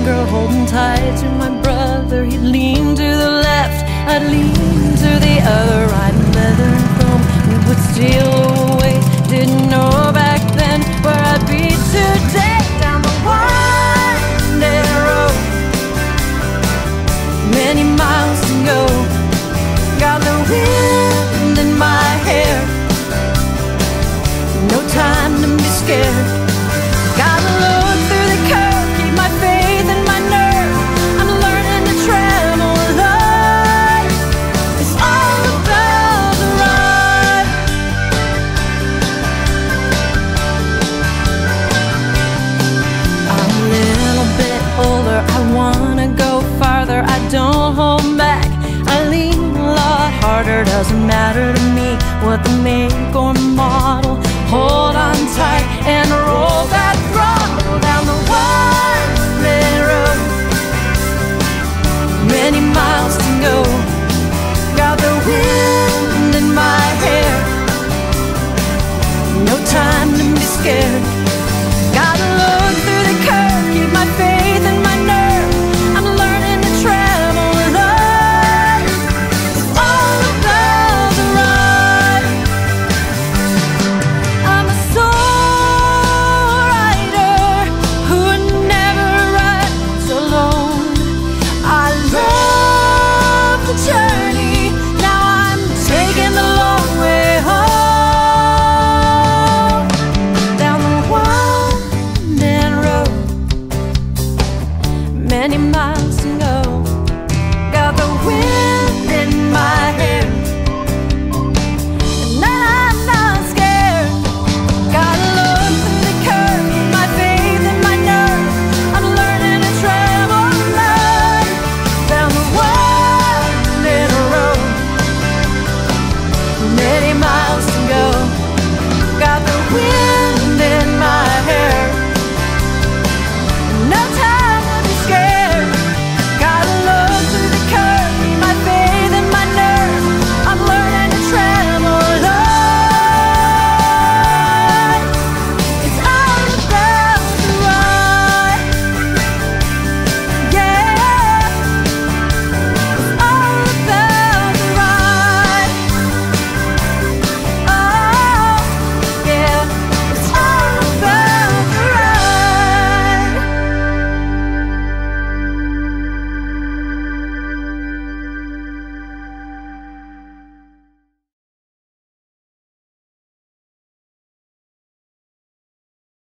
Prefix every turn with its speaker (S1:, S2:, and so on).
S1: girl holding tight to my brother. He'd lean to the left, I'd lean to the other, riding leather and chrome. We would steal away, didn't know back then where I'd be today. Down the winding road, many miles to go. Got the wind in my hair, no time to be scared. Gotta look through the curve, keep my faith and my nerve. I'm learning to travel light. It's all about the ride. I'm a little bit older, I wanna go farther. I don't hold back, I lean a lot harder. Doesn't matter to me what the make or model. Hold on tight and roll that throttle down the winding road. Many miles to go. Got the wind in my hair, no time to be scared. Gotta look through the curve, keep my faith and my nerve. I'm learning to travel light. It's all about the ride. I'm a soul rider who would never ride alone. I love the journey, now I'm taking the long way home. Down the winding road, many miles to go.